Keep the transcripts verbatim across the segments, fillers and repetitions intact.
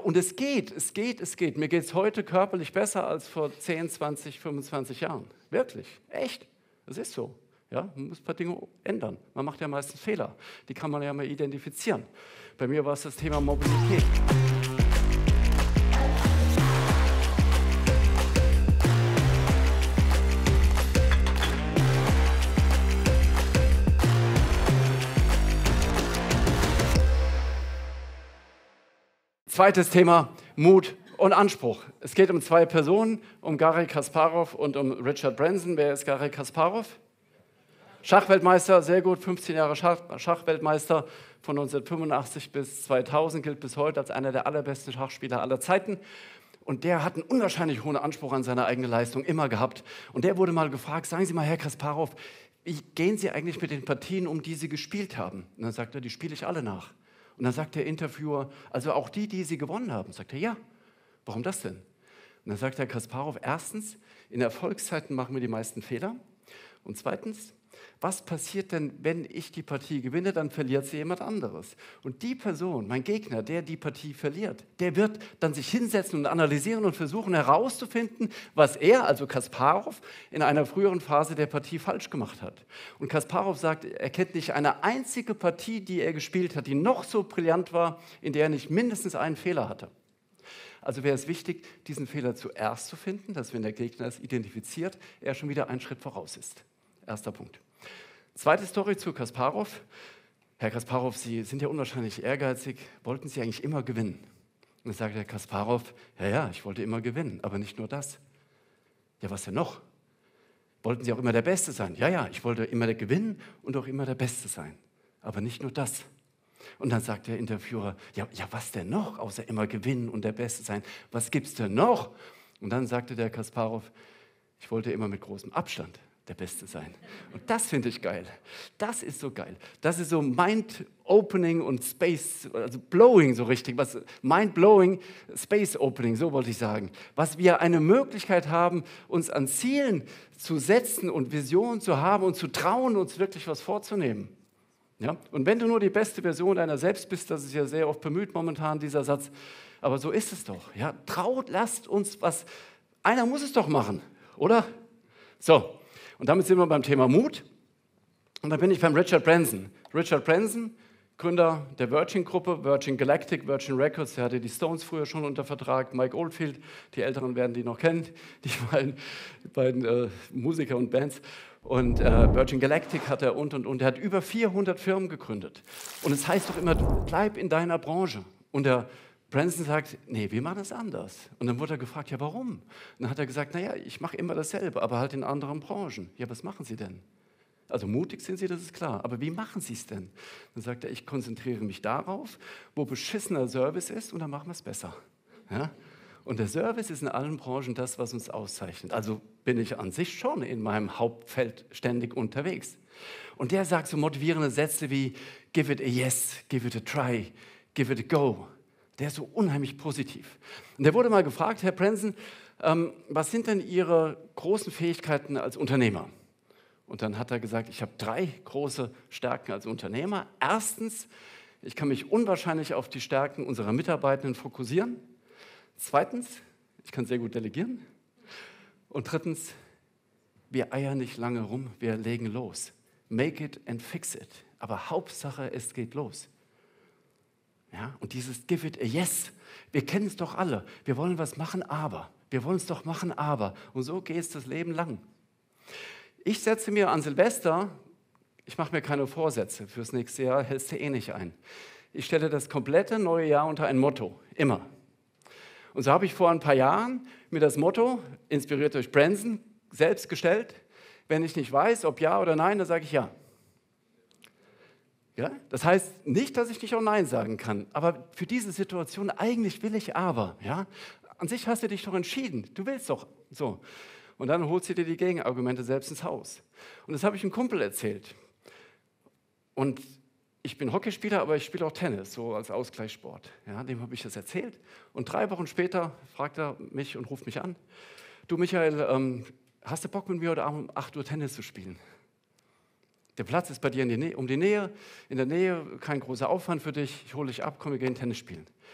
Und es geht, es geht, es geht. Mir geht es heute körperlich besser als vor zehn, zwanzig, fünfundzwanzig Jahren. Wirklich, echt. Das ist so. Ja, man muss ein paar Dinge ändern. Man macht ja meistens Fehler. Die kann man ja mal identifizieren. Bei mir war es das Thema Mobilität. Zweites Thema, Mut und Anspruch. Es geht um zwei Personen, um Garry Kasparov und um Richard Branson. Wer ist Garry Kasparov? Schachweltmeister, sehr gut, fünfzehn Jahre Schach, Schachweltmeister von neunzehnhundertfünfundachtzig bis zweitausend, gilt bis heute als einer der allerbesten Schachspieler aller Zeiten. Und der hat einen unwahrscheinlich hohen Anspruch an seine eigene Leistung immer gehabt. Und der wurde mal gefragt, sagen Sie mal, Herr Kasparov, wie gehen Sie eigentlich mit den Partien um, die Sie gespielt haben? Und dann sagt er, die spiele ich alle nach. Und dann sagt der Interviewer, also auch die, die Sie gewonnen haben. Sagt er, ja. Warum das denn? Und dann sagt Herr Kasparov, erstens, in Erfolgszeiten machen wir die meisten Fehler. Und zweitens, was passiert denn, wenn ich die Partie gewinne, dann verliert sie jemand anderes. Und die Person, mein Gegner, der die Partie verliert, der wird dann sich hinsetzen und analysieren und versuchen herauszufinden, was er, also Kasparov, in einer früheren Phase der Partie falsch gemacht hat. Und Kasparov sagt, er kennt nicht eine einzige Partie, die er gespielt hat, die noch so brillant war, in der er nicht mindestens einen Fehler hatte. Also wäre es wichtig, diesen Fehler zuerst zu finden, dass wenn der Gegner es identifiziert, er schon wieder einen Schritt voraus ist. Erster Punkt. Zweite Story zu Kasparov. Herr Kasparov, Sie sind ja unwahrscheinlich ehrgeizig. Wollten Sie eigentlich immer gewinnen? Und dann sagt Herr Kasparov, ja, ja, ich wollte immer gewinnen, aber nicht nur das. Ja, was denn noch? Wollten Sie auch immer der Beste sein? Ja, ja, ich wollte immer gewinnen und auch immer der Beste sein, aber nicht nur das. Und dann sagt der Interviewer, ja, ja, was denn noch, außer immer gewinnen und der Beste sein? Was gibt's denn noch? Und dann sagte der Kasparov, ich wollte immer mit großem Abstand der Beste sein. Und das finde ich geil. Das ist so geil. Das ist so Mind-Opening und Space, also Blowing so richtig. Was Mind-Blowing, Space-Opening, so wollte ich sagen. Was wir eine Möglichkeit haben, uns an Zielen zu setzen und Visionen zu haben und zu trauen, uns wirklich was vorzunehmen. Ja? Und wenn du nur die beste Version deiner selbst bist, das ist ja sehr oft bemüht momentan, dieser Satz, aber so ist es doch. Ja? Traut, lasst uns was, einer muss es doch machen, oder? So, und damit sind wir beim Thema Mut. Und da bin ich beim Richard Branson. Richard Branson, Gründer der Virgin-Gruppe, Virgin Galactic, Virgin Records, der hatte die Stones früher schon unter Vertrag, Mike Oldfield, die Älteren werden die noch kennen, die beiden, die beiden äh, Musiker und Bands. Und äh, Virgin Galactic hat er und, und, und. Er hat über vierhundert Firmen gegründet. Und es heißt doch immer, bleib in deiner Branche. Und der Branson sagt, nee, wir machen das anders. Und dann wurde er gefragt, ja, warum? Und dann hat er gesagt, naja, ich mache immer dasselbe, aber halt in anderen Branchen. Ja, was machen Sie denn? Also mutig sind Sie, das ist klar. Aber wie machen Sie es denn? Dann sagt er, ich konzentriere mich darauf, wo beschissener Service ist und dann machen wir es besser. Ja? Und der Service ist in allen Branchen das, was uns auszeichnet. Also bin ich an sich schon in meinem Hauptfeld ständig unterwegs. Und der sagt so motivierende Sätze wie, give it a yes, give it a try, give it a go. Der ist so unheimlich positiv. Und der wurde mal gefragt, Herr Branson, ähm, was sind denn Ihre großen Fähigkeiten als Unternehmer? Und dann hat er gesagt, ich habe drei große Stärken als Unternehmer. Erstens, ich kann mich unwahrscheinlich auf die Stärken unserer Mitarbeitenden fokussieren. Zweitens, ich kann sehr gut delegieren. Und drittens, wir eiern nicht lange rum, wir legen los. Make it and fix it. Aber Hauptsache, es geht los. Ja, und dieses Give it a yes, wir kennen es doch alle. Wir wollen was machen, aber. Wir wollen es doch machen, aber. Und so geht es das Leben lang. Ich setze mir an Silvester, ich mache mir keine Vorsätze, fürs nächste Jahr hältst du eh nicht ein. Ich stelle das komplette neue Jahr unter ein Motto, immer. Und so habe ich vor ein paar Jahren mir das Motto, inspiriert durch Branson, selbst gestellt. Wenn ich nicht weiß, ob ja oder nein, dann sage ich ja. Ja? Das heißt nicht, dass ich nicht auch Nein sagen kann, aber für diese Situation eigentlich will ich aber. Ja? An sich hast du dich doch entschieden, du willst doch so. Und dann holst du dir die Gegenargumente selbst ins Haus. Und das habe ich einem Kumpel erzählt. Und ich bin Hockeyspieler, aber ich spiele auch Tennis, so als Ausgleichssport. Ja, dem habe ich das erzählt. Und drei Wochen später fragt er mich und ruft mich an. Du Michael, ähm, hast du Bock mit mir heute Abend um acht Uhr Tennis zu spielen? Der Platz ist bei dir in die Nähe, um die Nähe, in der Nähe, kein großer Aufwand für dich. Ich hole dich ab, komm, wir gehen Tennis spielen.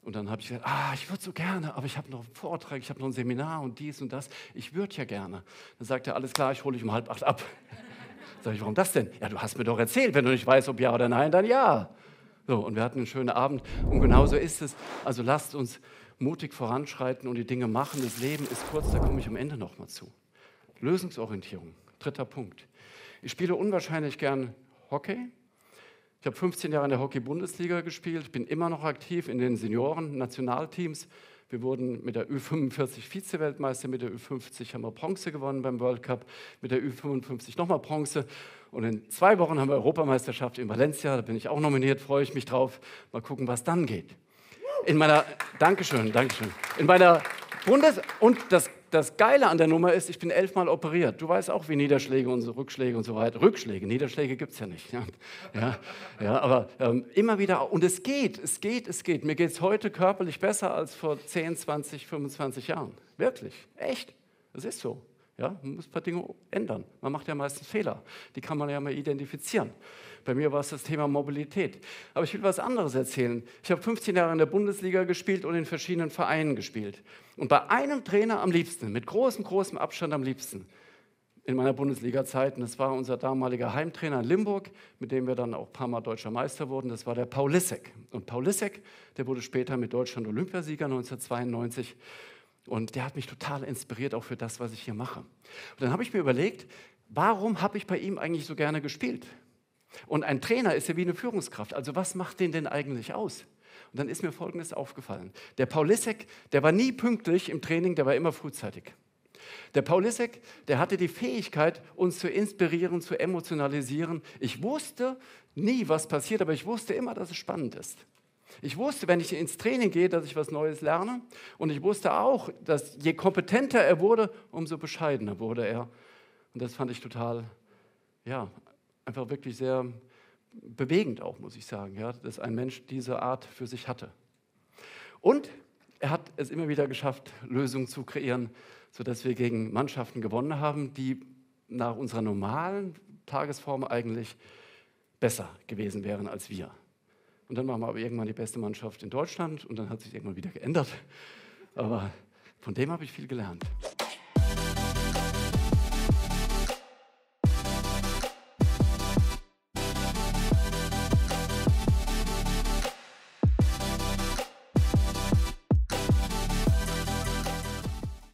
Und dann habe ich gesagt, ah, ich würde so gerne, aber ich habe noch einen Vortrag, ich habe noch ein Seminar und dies und das. Ich würde ja gerne. Dann sagt er, alles klar, ich hole dich um halb acht ab. Sag ich, warum das denn? Ja, du hast mir doch erzählt, wenn du nicht weißt, ob ja oder nein, dann ja. So, und wir hatten einen schönen Abend und genau so ist es. Also lasst uns mutig voranschreiten und die Dinge machen. Das Leben ist kurz, da komme ich am Ende nochmal zu. Lösungsorientierung, dritter Punkt. Ich spiele unwahrscheinlich gern Hockey. Ich habe fünfzehn Jahre in der Hockey-Bundesliga gespielt, bin immer noch aktiv in den Senioren-Nationalteams. Wir wurden mit der Ü fünfundvierzig Vize-Weltmeister, mit der Ü fünfzig haben wir Bronze gewonnen beim World Cup, mit der Ü fünfundfünfzig nochmal Bronze. Und in zwei Wochen haben wir Europameisterschaft in Valencia, da bin ich auch nominiert, freue ich mich drauf. Mal gucken, was dann geht. In meiner, Dankeschön, Dankeschön. In meiner Bundes- und das, das Geile an der Nummer ist, ich bin elfmal operiert. Du weißt auch, wie Niederschläge und so Rückschläge und so weiter. Rückschläge, Niederschläge gibt es ja nicht. Ja, ja, ja aber ähm, immer wieder, und es geht, es geht, es geht. Mir geht es heute körperlich besser als vor zehn, zwanzig, fünfundzwanzig Jahren. Wirklich, echt, das ist so. Ja, man muss ein paar Dinge ändern. Man macht ja meistens Fehler. Die kann man ja mal identifizieren. Bei mir war es das Thema Mobilität. Aber ich will was anderes erzählen. Ich habe fünfzehn Jahre in der Bundesliga gespielt und in verschiedenen Vereinen gespielt. Und bei einem Trainer am liebsten, mit großem, großem Abstand am liebsten, in meiner Bundesliga-Zeit, und das war unser damaliger Heimtrainer in Limburg, mit dem wir dann auch ein paar Mal Deutscher Meister wurden, das war der Paul Lissek. Und Paul Lissek, der wurde später mit Deutschland Olympiasieger neunzehnhundertzweiundneunzig. Und der hat mich total inspiriert, auch für das, was ich hier mache. Und dann habe ich mir überlegt, warum habe ich bei ihm eigentlich so gerne gespielt? Und ein Trainer ist ja wie eine Führungskraft. Also was macht den denn eigentlich aus? Und dann ist mir Folgendes aufgefallen. Der Paul Lissek, der war nie pünktlich im Training, der war immer frühzeitig. Der Paul Lissek, der hatte die Fähigkeit, uns zu inspirieren, zu emotionalisieren. Ich wusste nie, was passiert, aber ich wusste immer, dass es spannend ist. Ich wusste, wenn ich ins Training gehe, dass ich was Neues lerne. Und ich wusste auch, dass je kompetenter er wurde, umso bescheidener wurde er. Und das fand ich total, ja, einfach wirklich sehr bewegend auch, muss ich sagen, ja, dass ein Mensch diese Art für sich hatte. Und er hat es immer wieder geschafft, Lösungen zu kreieren, sodass wir gegen Mannschaften gewonnen haben, die nach unserer normalen Tagesform eigentlich besser gewesen wären als wir. Und dann waren wir aber irgendwann die beste Mannschaft in Deutschland und dann hat sich irgendwann wieder geändert. Aber von dem habe ich viel gelernt.